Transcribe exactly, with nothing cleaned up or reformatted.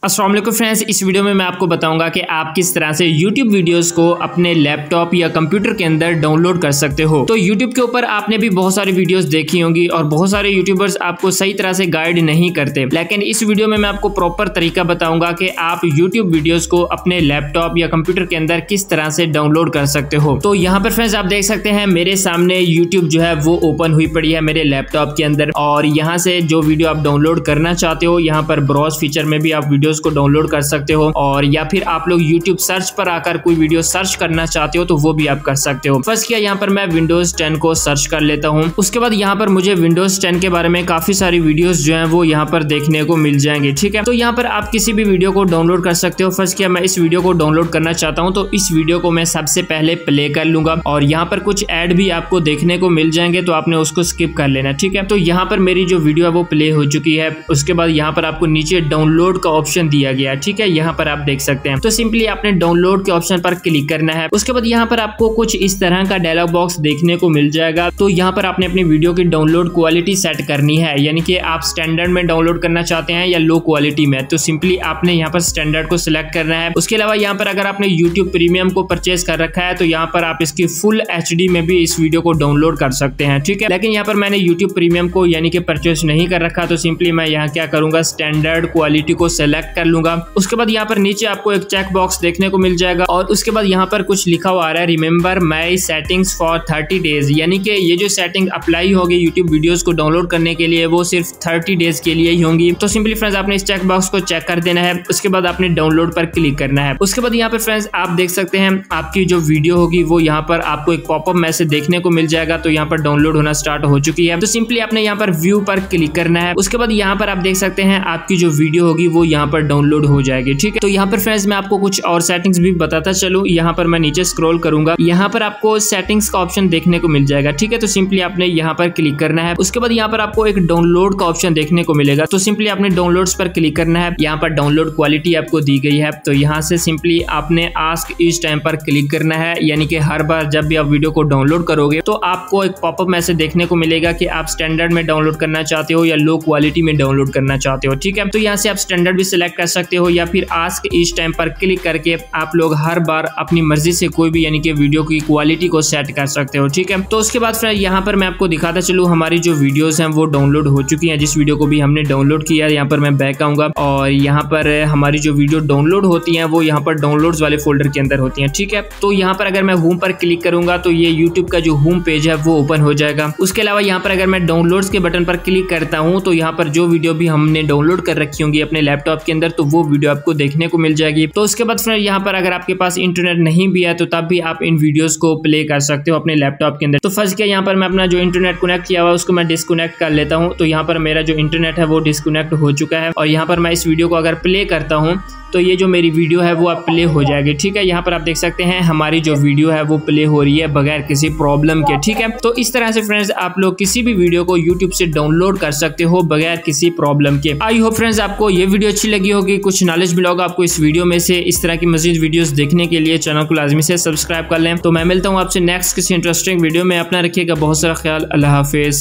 अस्सलाम वालेकुम फ्रेंड्स, इस वीडियो में मैं आपको बताऊंगा कि आप किस तरह से YouTube वीडियोस को अपने लैपटॉप या कंप्यूटर के अंदर डाउनलोड कर सकते हो। तो YouTube के ऊपर आपने भी बहुत सारी वीडियोस देखी होंगी और बहुत सारे यूट्यूबर्स आपको सही तरह से गाइड नहीं करते, लेकिन इस वीडियो में मैं आपको प्रॉपर तरीका बताऊंगा कि आप YouTube वीडियोस को अपने लैपटॉप या कंप्यूटर के अंदर किस तरह से डाउनलोड कर सकते हो। तो यहाँ पर फ्रेंड्स आप देख सकते हैं मेरे सामने YouTube जो है वो ओपन हुई पड़ी है मेरे लैपटॉप के अंदर, और यहाँ से जो वीडियो आप डाउनलोड करना चाहते हो यहाँ पर ब्राउज फीचर में भी आप वीडियो को डाउनलोड कर सकते हो, और या फिर आप लोग YouTube सर्च पर आकर कोई वीडियो सर्च करना चाहते हो तो वो भी आप कर सकते हो। फर्स्ट किया यहाँ पर मैं विंडोज टेन को सर्च कर लेता हूँ। उसके बाद यहाँ पर मुझे विंडोज टेन के बारे में काफी सारी वीडियोस जो हैं वो यहाँ पर देखने को मिल जाएंगे। ठीक है, तो यहाँ पर आप किसी भी वीडियो को डाउनलोड कर सकते हो। फर्स्ट किया मैं इस वीडियो को डाउनलोड करना चाहता हूँ तो इस वीडियो को मैं सबसे पहले प्ले कर लूंगा, और यहाँ पर कुछ एड भी आपको देखने को मिल जाएंगे तो आपने उसको स्किप कर लेना। ठीक है, तो यहाँ पर मेरी जो वीडियो है वो प्ले हो चुकी है। उसके बाद यहाँ पर आपको नीचे डाउनलोड का ऑप्शन दिया गया है। ठीक है, यहाँ पर आप देख सकते हैं, तो सिंपली आपने डाउनलोड के ऑप्शन पर क्लिक करना है। उसके बाद यहाँ पर आपको कुछ इस तरह का डायलॉग बॉक्स देखने को मिल जाएगा। तो यहाँ पर आपने अपनी वीडियो की डाउनलोड क्वालिटी सेट करनी है, यानी कि आप स्टैंडर्ड में डाउनलोड करना चाहते हैं या लो क्वालिटी में। तो सिंपली आपने यहाँ पर स्टैंडर्ड को सिलेक्ट करना है। उसके अलावा यहाँ पर अगर आपने YouTube प्रीमियम को परचेज कर रखा है तो यहाँ पर आप इसकी फुल एच डी में भी इस वीडियो को डाउनलोड कर सकते हैं। ठीक है, लेकिन यहाँ पर मैंने YouTube प्रीमियम को यानी कि परचेज नहीं कर रखा, तो सिंपली मैं यहाँ क्या करूंगा, स्टैंडर्ड क्वालिटी को सिलेक्ट कर लूंगा। उसके बाद यहाँ पर नीचे आपको एक चेक बॉक्स देखने को मिल जाएगा, और उसके बाद यहाँ पर कुछ लिखा हुआ आ रहा है remember my settings for thirty days, यानी कि ये जो सेटिंग अप्लाई होगी यूट्यूब वीडियोस को डाउनलोड करने के लिए वो सिर्फ थर्टी डेज के लिए ही होंगी। तो सिंपली फ्रेंड्स आपने इस चेक बॉक्स को चेक कर देना है। उसके बाद आपने डाउनलोड पर क्लिक करना है। उसके बाद यहाँ पर फ्रेंड्स आप देख सकते हैं आपकी जो वीडियो होगी वो यहाँ पर आपको एक पॉपअप मैसेज देखने को मिल जाएगा। तो यहाँ पर डाउनलोड होना स्टार्ट हो चुकी है। तो सिंपली आपने यहाँ पर व्यू पर क्लिक करना है। उसके बाद यहाँ पर आप देख सकते हैं आपकी जो वीडियो होगी वो यहाँ पर डाउनलोड हो जाएगी। ठीक है, तो यहाँ पर फ्रेंड्स मैं आपको कुछ और सेटिंग्स भी बताता चलूं। यहाँ पर मैं नीचे स्क्रॉल करूंगा, यहाँ पर आपको सेटिंग्स का ऑप्शन देखने को मिल जाएगा। ठीक है, तो सिंपली आपने यहाँ पर क्लिक करना है। उसके बाद यहाँ पर आपको एक डाउनलोड का ऑप्शन देखने को मिलेगा, तो सिंपली आपने डाउनलोड्स पर क्लिक करना है। यहाँ पर डाउनलोड क्वालिटी आपको दी गई है, तो यहाँ से सिंपली आपने आस्क ईच टाइम पर क्लिक करना है, यानी कि हर बार जब भी आप वीडियो को डाउनलोड करोगे तो आपको एक पॉपअप मैसेज देखने को मिलेगा कि आप स्टैंडर्ड में डाउनलोड करना चाहते हो या लो क्वालिटी में डाउनलोड करना चाहते हो। ठीक है, तो यहाँ से आप स्टैंडर्ड भी सिलेक्ट कर सकते हो या फिर आस्क ईच टाइम पर क्लिक करके आप लोग हर बार अपनी मर्जी से कोई भी यानी कि वीडियो की क्वालिटी को सेट कर सकते हो। ठीक है, तो उसके बाद फिर यहाँ पर मैं आपको दिखाता चलूँ हमारी जो वीडियोस हैं वो डाउनलोड हो चुकी हैं। जिस वीडियो को भी हमने डाउनलोड किया, यहाँ पर मैं बैक आऊंगा और यहाँ पर हमारी जो वीडियो डाउनलोड होती है वो यहाँ पर डाउनलोड्स वाले फोल्डर के अंदर होती है। ठीक है, तो यहाँ पर अगर मैं होम पर क्लिक करूंगा तो ये यूट्यूब का जो होम पेज है वो ओपन हो जाएगा। उसके अलावा यहाँ पर अगर मैं डाउनलोड्स के बटन पर क्लिक करता हूँ तो यहाँ पर जो वीडियो भी हमने डाउनलोड कर रखी होंगी अपने लैपटॉप के अंदर तो वो वीडियो आपको देखने को मिल जाएगी। तो उसके बाद फिर यहाँ पर अगर आपके पास इंटरनेट नहीं भी है तो तब भी आप इन वीडियोस को प्ले कर सकते हो अपने लैपटॉप के अंदर। तो फर्स्ट क्या यहाँ पर मैं अपना जो इंटरनेट कनेक्ट किया हुआ उसको मैं डिस्कनेक्ट कर लेता हूँ। तो यहाँ पर मेरा जो इंटरनेट है वो डिस्कनेक्ट हो चुका है, और यहाँ पर मैं इस वीडियो को अगर प्ले करता हूँ तो ये जो मेरी वीडियो है वो आप प्ले हो जाएगी। ठीक है, यहाँ पर आप देख सकते हैं हमारी जो वीडियो है वो प्ले हो रही है बगैर किसी प्रॉब्लम के। ठीक है, तो इस तरह से फ्रेंड्स आप लोग किसी भी वीडियो को यूट्यूब से डाउनलोड कर सकते हो बगैर किसी प्रॉब्लम के। आई होप फ्रेंड्स आपको ये वीडियो अच्छी लगी होगी, कुछ नॉलेज मिला होगा आपको इस वीडियो में से। इस तरह की मजीद वीडियोस देखने के लिए चैनल को लाजमी से सब्सक्राइब कर लें। तो मैं मिलता हूँ आपसे नेक्स्ट किसी इंटरेस्टिंग वीडियो में। अपना रखिएगा बहुत सारा ख्याल। अल्लाह हाफिज।